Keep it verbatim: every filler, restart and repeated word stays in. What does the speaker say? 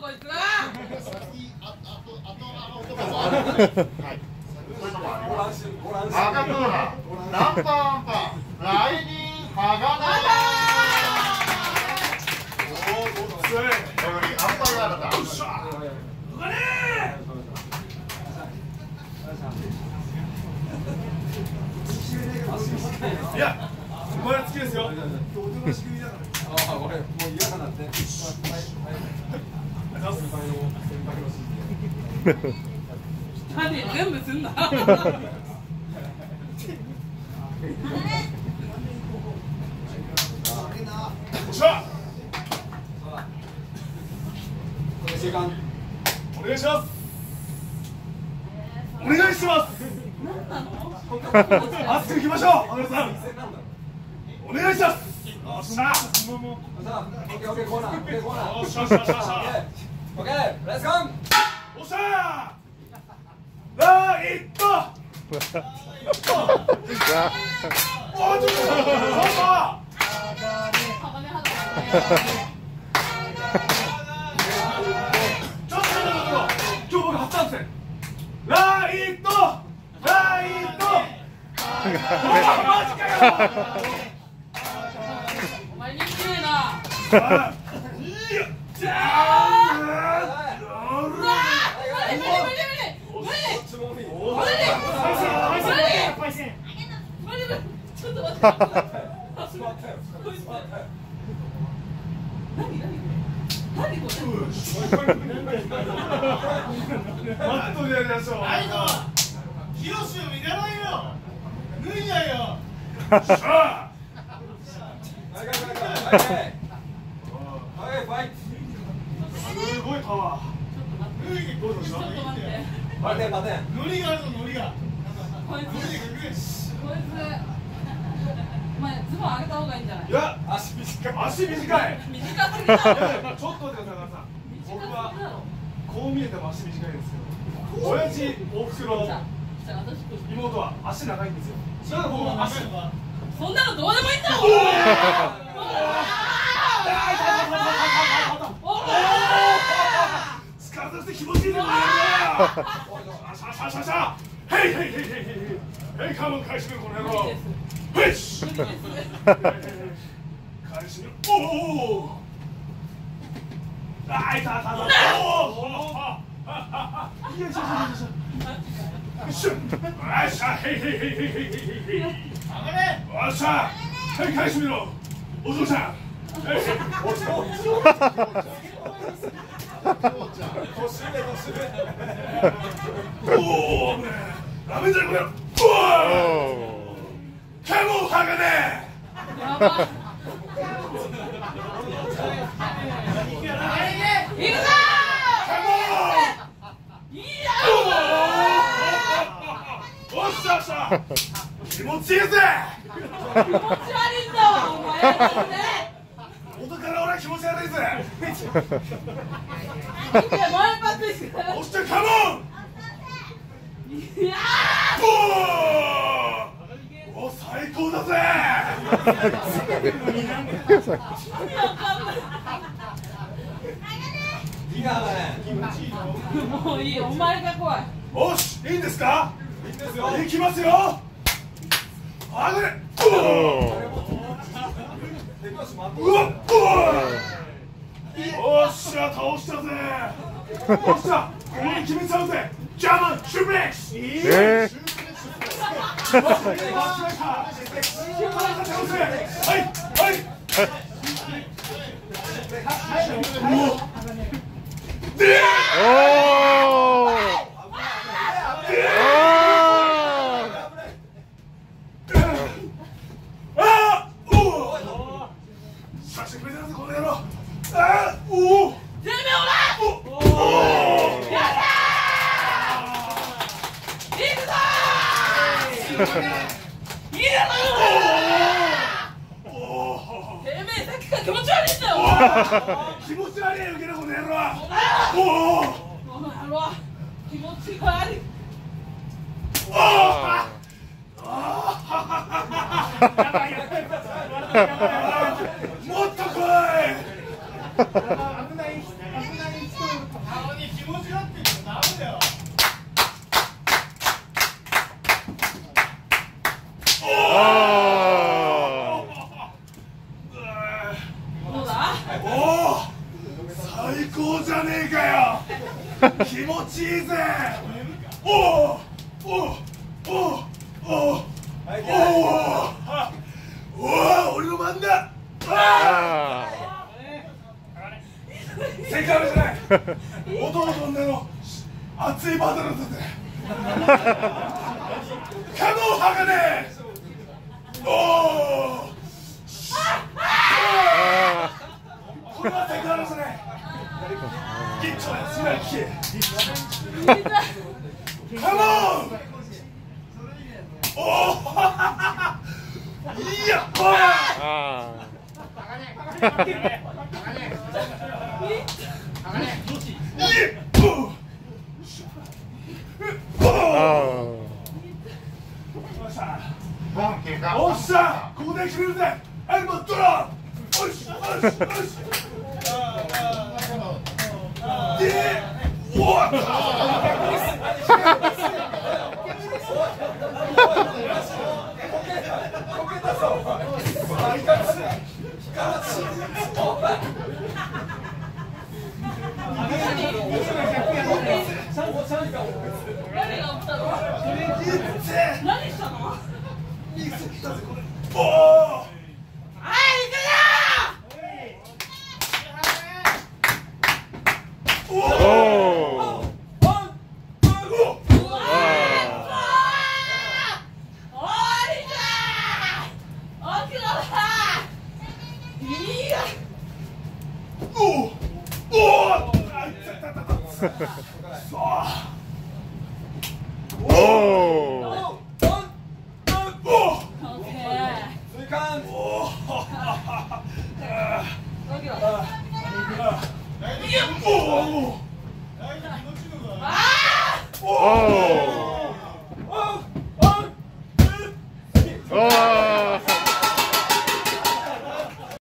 こいつら。 赤コーナー、ナンバーワンパー、ライディン鋼。よりアンパイアだった。 いや、お前は好きですよ。 ああ、俺もう嫌だなって。 何全部すんな。 お願いします。お願いします。熱くいきましょう、アメさん。お願いします。よっしゃ。 オッケーオッケーコーナー、オッケーコーナー。 よっしゃよっしゃよっしゃ。 オッケー、レッツゴー。 おっしゃ。ライト。おちょっと。今日僕初参戦。ライト。ライト。マジかよ。 お前人気ないな。 じゃあ。じゃあ。 ちょっと待って。何何何これ。 マットでやりましょう。 ライド、ヒロシをいらないよ。脱いだよ。 しゃあ。すごいパワー。 脱いでこうでしょ。 ちょっと待って。 待て待て。 ノリがあるぞ、ノリが。 こいつ。こいつ。お前ズボン上げた方がいいんじゃない。 いや、 足短い。 足短い。 短すぎだろ。 ちょっと待ってください、皆さん。僕はこう見えても足短いんですけど、親父、おふくろ、妹は足長いんですよ。だから僕も足。 そんなのどうでもいいんだろ。 疲れたくて気持ちいいでもねえな。シャシャシャシャ。ヘイヘイヘイヘイヘイ。ヘイカモン返しめこの野郎。ヘイシ。返しめ。おお。あいたたた。おお。よいしょよいしょ。よっしゃ、ヘイヘイヘイヘイヘイヘイヘイ。よっしゃ。ヘイ返しめろ。お嬢ちゃん。ヘイ。お嬢。おお、ダメじゃんこれ。おお。カモンハガネ。 やばい。いくぞカモン。 いいおっしゃっしゃ。気持ちいいぜ。 気持ち悪いんだわ、お前やだね。 元から俺は気持ち悪いぜ。 前パスしか。 押してカモン。 いやおお。お最高だぜ。 もういい、お前が怖い。 よし、いいんですか。 いいですよ。 いきますよ。あがれ。うわっ。おっしゃ、倒したぜ。おっしゃ、これに決めちゃうぜ。ジャーマンシュープレックス。いい。 えーはいはいでおーあおおさしてくれたぞこの野郎。あおおてめえおら。 おおやだー。いくぞー。いいだろー。てめえさっきから気持ち悪いんだよ。 気持ち悪いよけどこの野郎。おおこの野郎気持ちが悪い。 おおもっと来い。 危ない、危ない人最高じゃねえかよ気持ちいいぜおおおおおおおおお俺の番だあ正解じゃない男と女の熱いバトルだぜ可能派がねおおこれは正解じゃないギッチョやすなきカモンおおいやおあおっしゃここで決めるぜエルモットラおしおしおしでおっ何が起きたの？何したの？ おおおお